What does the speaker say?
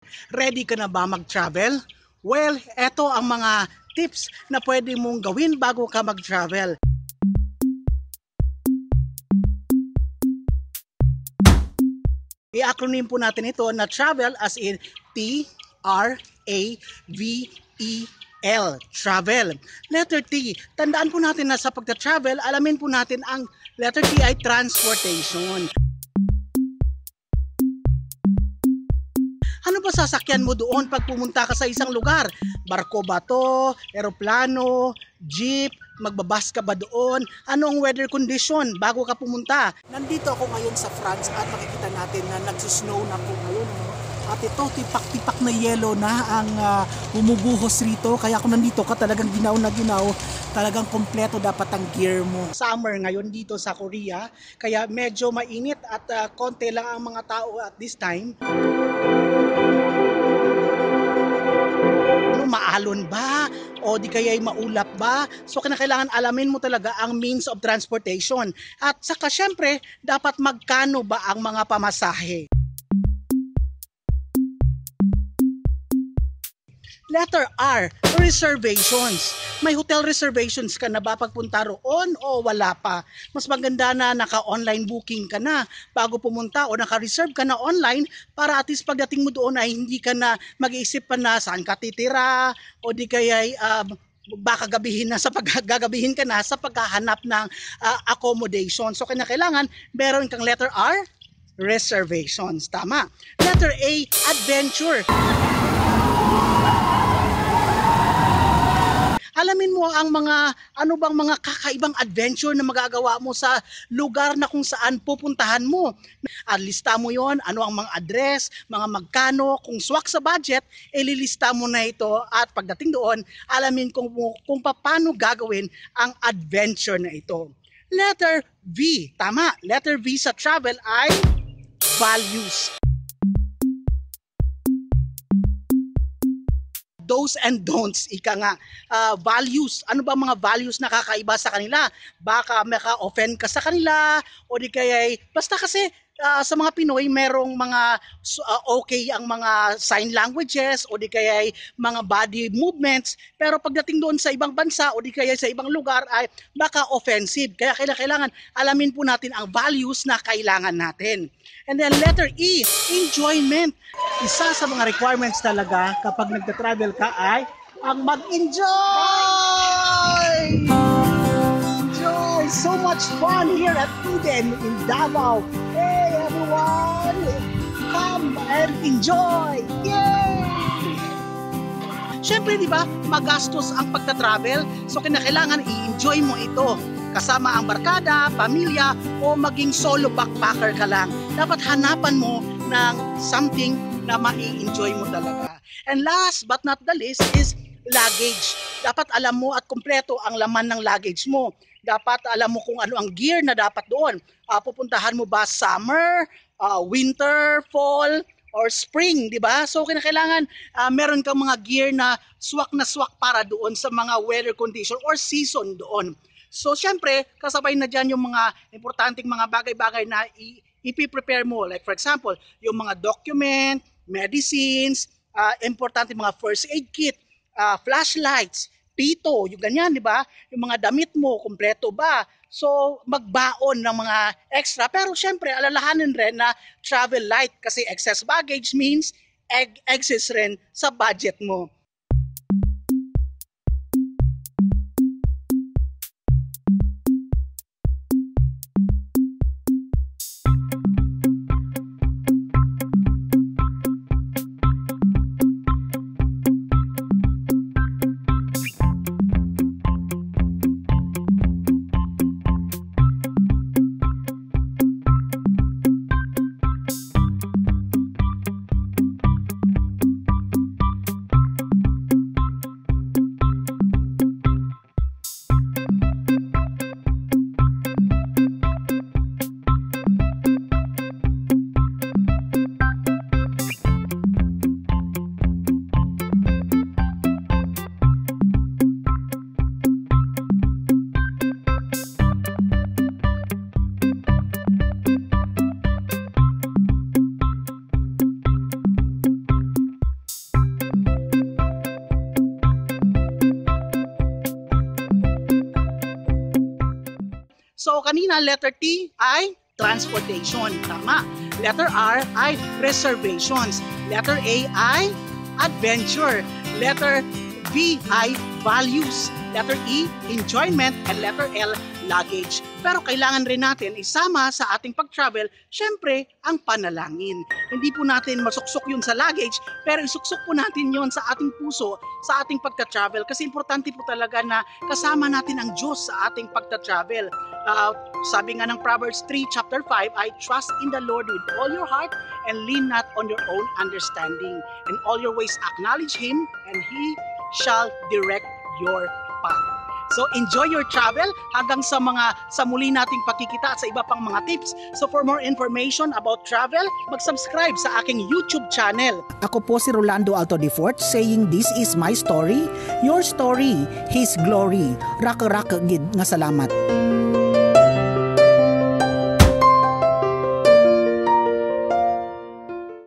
Ready ka na ba mag-travel? Well, eto ang mga tips na pwede mong gawin bago ka mag-travel. I-acronym po natin ito na travel as in T-R-A-V-E-L. Travel. Letter T. Tandaan po natin na sa pagta-travel, alamin po natin ang letter T ay transportation. Ano ba sasakyan mo doon pag pumunta ka sa isang lugar? Barko ba to? Eroplano? Jeep? Magbabas ka ba doon? Ano ang weather condition bago ka pumunta? Nandito ako ngayon sa France at makikita natin na nagsusnow na po ngayon. At ito, tipak-tipak na yellow na ang bumubuhos rito. Kaya kung nandito ka talagang ginaw na ginaw, talagang kompleto dapat ang gear mo. Summer ngayon dito sa Korea, kaya medyo mainit at konti lang ang mga tao at this time. Maalon ba? O di kaya'y maulap ba? So kailangan alamin mo talaga ang means of transportation. At saka syempre, dapat magkano ba ang mga pamasahe? Letter R, reservations. May hotel reservations ka na ba pagpunta roon o wala pa? Mas maganda na naka-online booking ka na bago pumunta o naka-reserve ka na online para at least pagdating mo doon ay hindi ka na mag-iisip pa na saan ka titira o di kaya baka gagabihin ka na sa paghahanap ng accommodation. So kailangan meron kang letter R, reservations. Tama. Letter A, adventure. Alamin mo ang ano bang mga kakaibang adventure na magagawa mo sa lugar na kung saan pupuntahan mo. Lista mo yon, ano ang mga address, mga magkano, kung swak sa budget, ililista mo na ito at pagdating doon, alamin kung paano gagawin ang adventure na ito. Letter V, tama, letter V sa travel ay values. Do's and don'ts, ika nga. Values, ano ba mga values na kakaiba sa kanila? Baka maka-offend ka sa kanila o di kaya, basta kasi sa mga Pinoy merong mga okay ang mga sign languages o di kaya mga body movements, pero pagdating doon sa ibang bansa o di kaya sa ibang lugar ay baka offensive. Kaya kailangan alamin po natin ang values na kailangan natin. And then letter E, enjoyment. Isa sa mga requirements talaga kapag nagta-travel ka ay ang mag-enjoy! Enjoy! So much fun here at Eden in Davao. Hey everyone! Come and enjoy! Yay! Siyempre, di ba, magastos ang pagta-travel. So kailangan i-enjoy mo ito. Kasama ang barkada, pamilya, o maging solo backpacker ka lang. Dapat hanapan mo ng something na mai-enjoy mo talaga. And last but not the least is luggage. Dapat alam mo at kumpleto ang laman ng luggage mo. Dapat alam mo kung ano ang gear na dapat doon. Pupuntahan mo ba summer, winter, fall, or spring, di ba? So kailangan meron kang mga gear na swak para doon sa mga weather condition or season doon. So syempre, kasabay na dyan yung mga importanteng mga bagay-bagay na ipiprepare mo. Like for example, yung mga document, medicines, importante mga first aid kit, flashlights, pito, yung ganyan, di ba? Yung mga damit mo, kumpleto ba? So, magbaon ng mga extra. Pero syempre, alalahanin rin na travel light kasi excess baggage means excess rin sa budget mo. kanina, letter T ay transportation. Tama. Letter R ay reservations. Letter A ay adventure. Letter V ay values. Letter E, enjoyment. And letter L, luggage. Pero kailangan rin natin isama sa ating pag-travel, syempre, ang panalangin. Hindi po natin masuksok yun sa luggage, pero isuksok po natin yun sa ating puso, sa ating pagta-travel. Kasi importante po talaga na kasama natin ang Diyos sa ating pagta-travel. Sabi nga ng Proverbs 3 chapter 5, I trust in the Lord with all your heart and lean not on your own understanding. In all your ways acknowledge Him and He shall direct your path. So enjoy your travel hanggang sa muli nating pakikita at sa iba pang mga tips. So for more information about travel, mag-subscribe sa aking YouTube channel. Ako po si Rolando Alto de Fort saying this is my story, your story, His glory. Raka gid nga salamat.